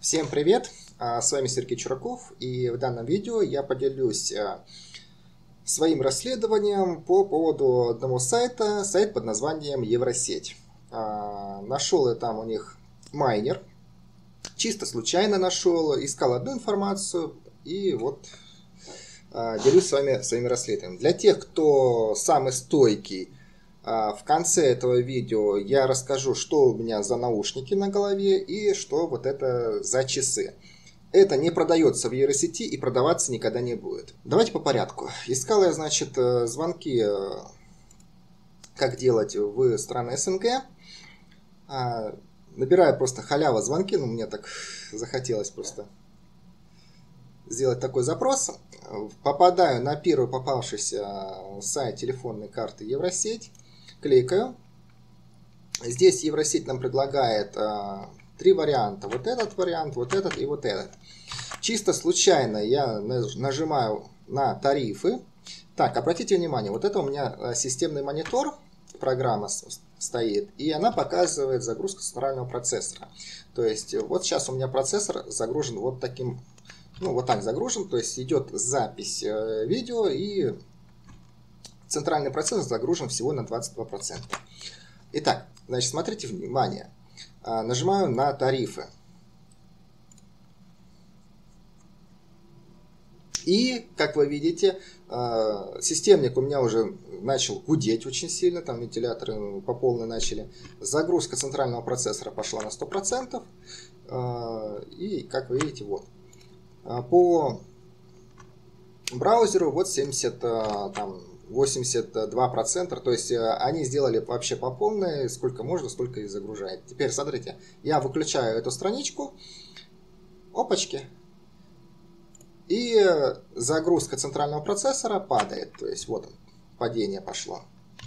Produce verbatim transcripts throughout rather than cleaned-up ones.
Всем привет! С вами Сергей Чураков, и в данном видео я поделюсь своим расследованием по поводу одного сайта, сайт под названием Евросеть. Нашел я там у них майнер, чисто случайно нашел, искал одну информацию и вот делюсь с вами своими расследованиями. Для тех, кто самый стойкий, в конце этого видео я расскажу, что у меня за наушники на голове и что вот это за часы. Это не продается в Евросети и продаваться никогда не будет. Давайте по порядку. Искал я, значит, звонки, как делать в страны СНГ. Набираю просто халява звонки, ну мне так захотелось просто сделать такой запрос. Попадаю на первый попавшийся сайт телефонной карты Евросеть. Кликаю. Здесь Евросеть нам предлагает а, три варианта. Вот этот вариант, вот этот и вот этот. Чисто случайно я нажимаю на тарифы. Так, обратите внимание, вот это у меня системный монитор, программа стоит, и она показывает загрузку центрального процессора. То есть вот сейчас у меня процессор загружен вот таким, ну вот так загружен, то есть идет запись видео, и центральный процессор загружен всего на двадцать два процента. Итак, значит, смотрите внимание. Нажимаю на тарифы. И, как вы видите, системник у меня уже начал гудеть очень сильно. Там вентиляторы по полной начали. Загрузка центрального процессора пошла на сто процентов. И, как вы видите, вот. По браузеру вот семьдесят, там, восемьдесят два процента, то есть они сделали вообще по полной, сколько можно, сколько и загружает. Теперь смотрите, я выключаю эту страничку, опачки, и загрузка центрального процессора падает, то есть вот он, падение пошло.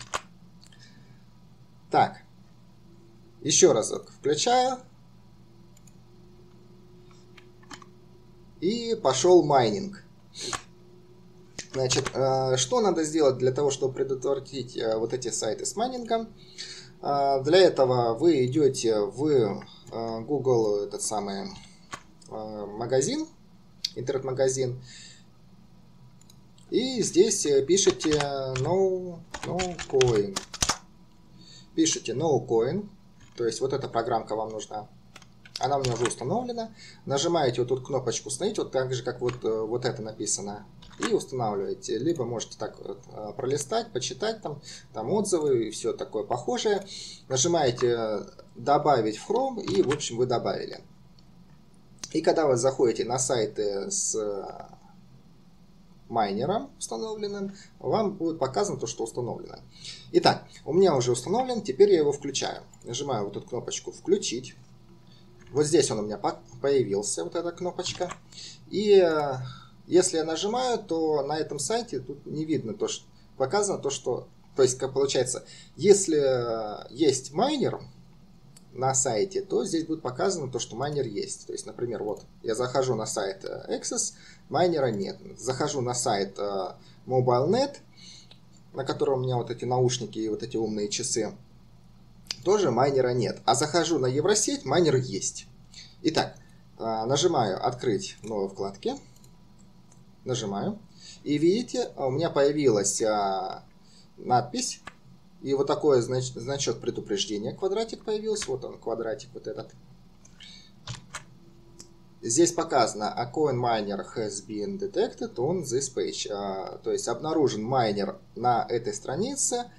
Так, еще разок включаю, и пошел майнинг. Значит, что надо сделать для того, чтобы предотвратить вот эти сайты с майнингом? Для этого вы идете в Google, этот самый магазин, интернет-магазин, и здесь пишите no, no coin. Пишите no coin, то есть вот эта программка вам нужна. Она у меня уже установлена. Нажимаете вот тут кнопочку «Установить», вот так же, как вот, вот это написано. И устанавливаете. Либо можете так вот пролистать, почитать там, там отзывы и все такое похожее. Нажимаете «Добавить в Chrome» и, в общем, вы добавили. И когда вы заходите на сайты с майнером установленным, вам будет показано то, что установлено. Итак, у меня уже установлен, теперь я его включаю. Нажимаю вот эту кнопочку «Включить». Вот здесь он у меня появился, вот эта кнопочка. И если я нажимаю, то на этом сайте тут не видно то, что показано то, что... То есть, как получается, если есть майнер на сайте, то здесь будет показано то, что майнер есть. То есть, например, вот я захожу на сайт Access, майнера нет. Захожу на сайт MobileNet, на котором у меня вот эти наушники и вот эти умные часы. Тоже майнера нет. А захожу на Евросеть, майнер есть. Итак, нажимаю «Открыть в новой вкладке». Нажимаю. И видите, у меня появилась надпись. И вот такой знач значок предупреждения. Квадратик появился. Вот он, квадратик вот этот. Здесь показано «A coin miner has been detected on this page». То есть обнаружен майнер на этой странице.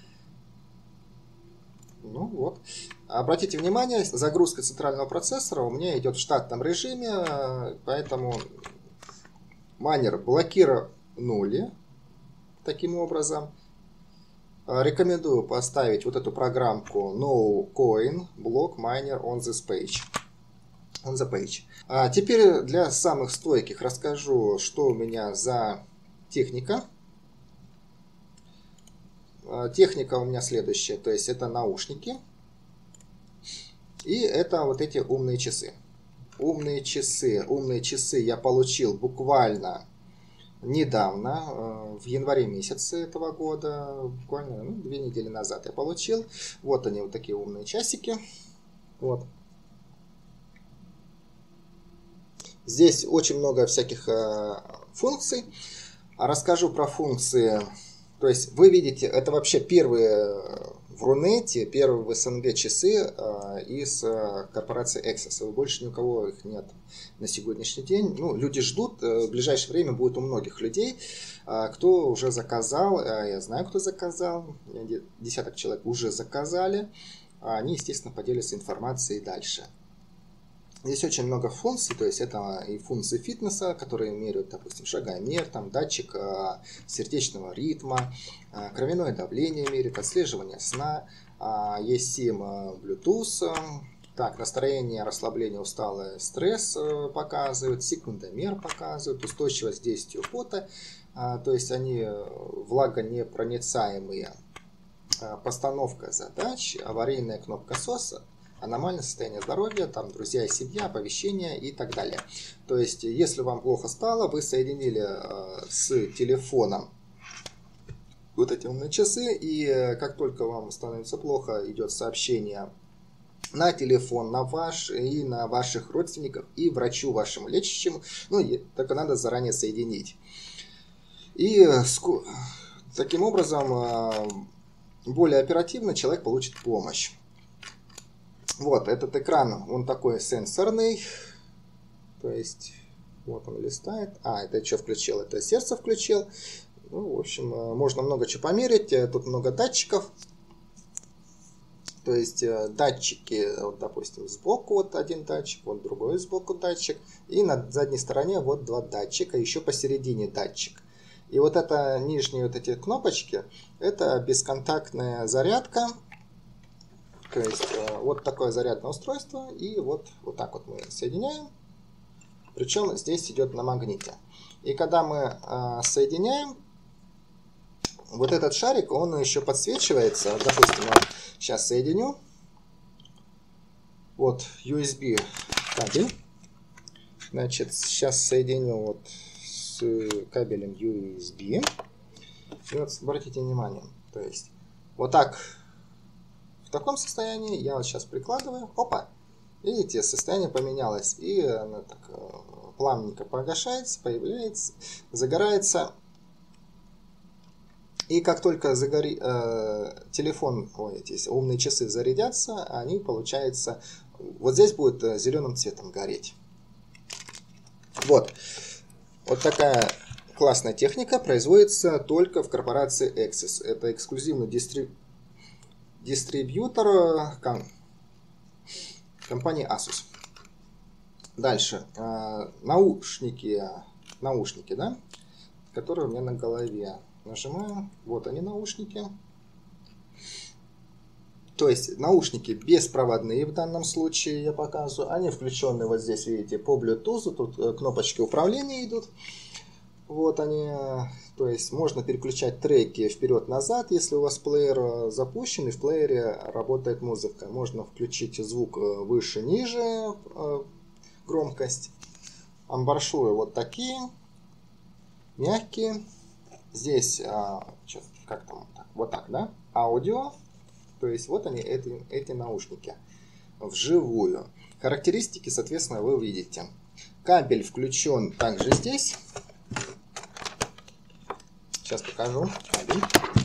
Ну вот. Обратите внимание, загрузка центрального процессора у меня идет в штатном режиме, поэтому майнер блокировали таким образом. Рекомендую поставить вот эту программку No Coin Block Miner on this page. On the page. А теперь для самых стойких расскажу, что у меня за техника. Техника у меня следующая, то есть это наушники и это вот эти умные часы. Умные часы, умные часы я получил буквально недавно, в январе месяце этого года, буквально ну, две недели назад я получил. Вот они, вот такие умные часики. Вот. Здесь очень много всяких э, функций. Расскажу про функции. То есть вы видите, это вообще первые в Рунете, первые в СНГ часы э, из э, корпорации Exos. Больше ни у кого их нет на сегодняшний день. Ну, люди ждут, э, в ближайшее время будет у многих людей, э, кто уже заказал. Э, я знаю, кто заказал. Десяток человек уже заказали. Они, естественно, поделятся информацией дальше. Здесь очень много функций, то есть это и функции фитнеса, которые меряют, допустим, шагомер, там, датчик э, сердечного ритма, э, кровяное давление меряет, отслеживание сна, э, есть сим э, Bluetooth, так, настроение, расслабление, усталое, стресс э, показывают, секундомер показывают, устойчивость к действию пота, э, то есть они влагонепроницаемые, э, постановка задач, аварийная кнопка соса, аномальное состояние здоровья, там друзья и семья, оповещения и так далее. То есть, если вам плохо стало, вы соединили э, с телефоном вот эти умные часы, и э, как только вам становится плохо, идет сообщение на телефон, на ваш и на ваших родственников, и врачу вашему лечащему, ну, и, только надо заранее соединить. И э, таким образом, э, более оперативно человек получит помощь. Вот, этот экран, он такой сенсорный, то есть, вот он листает, а, это что включил, это сердце включил, ну, в общем, можно много чего померить, тут много датчиков, то есть, датчики, вот, допустим, сбоку вот один датчик, вот другой сбоку датчик, и на задней стороне вот два датчика, еще посередине датчик. И вот это нижние вот эти кнопочки, это бесконтактная зарядка. То есть вот такое зарядное устройство, и вот, вот так вот мы соединяем, причем здесь идет на магните. И когда мы э, соединяем, вот этот шарик, он еще подсвечивается, допустим, я сейчас соединю, вот ю эс би кабель, значит, сейчас соединю вот с кабелем ю эс би, и вот обратите внимание, то есть вот так. В таком состоянии я вот сейчас прикладываю, опа, видите, состояние поменялось, и она так плавненько погашается, появляется, загорается, и как только загори, э, телефон, ой, эти умные часы зарядятся, они, получается, вот здесь будет зеленым цветом гореть. Вот, вот такая классная техника производится только в корпорации Exos. Это эксклюзивный дистрибьютор. Дистрибьютор ком компании Asus. Дальше. Э, наушники, наушники, да, которые у меня на голове. Нажимаю. Вот они, наушники. То есть наушники беспроводные в данном случае я показываю. Они включены вот здесь, видите, по Bluetooth. Тут кнопочки управления идут. Вот они, то есть можно переключать треки вперед-назад, если у вас плеер запущен и в плеере работает музыка. Можно включить звук выше-ниже, громкость. Амбаршуры вот такие, мягкие. Здесь, как там, вот так, да, аудио. То есть вот они, эти, эти наушники вживую. Характеристики, соответственно, вы увидите. Кабель включен также здесь. Сейчас покажу кабель.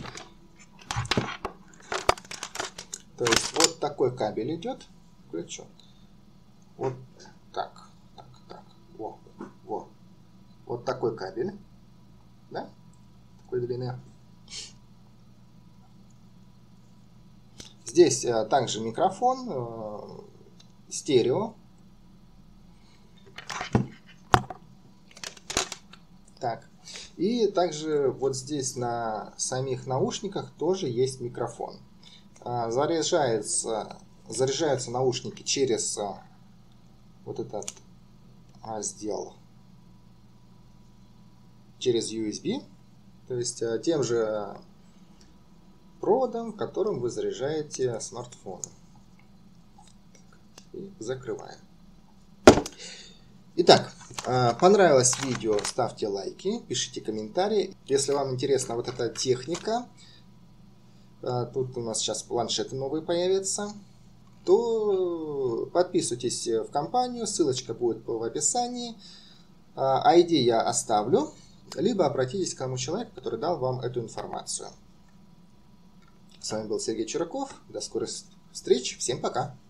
То есть вот такой кабель идет, включен. Вот так, так, так, во, во. Вот такой кабель, да, такой длины. Здесь а, также микрофон, а, стерео. Так. И также вот здесь на самих наушниках тоже есть микрофон. Заряжается, заряжаются наушники через вот этот раздел, через ю эс би, то есть тем же проводом, которым вы заряжаете смартфон. И закрываем. Итак, понравилось видео, ставьте лайки, пишите комментарии. Если вам интересна вот эта техника, тут у нас сейчас планшеты новые появятся. то подписывайтесь в компанию, ссылочка будет в описании. ай ди я оставлю, либо обратитесь к тому человеку, который дал вам эту информацию. С вами был Сергей Чураков. До скорых встреч. Всем пока.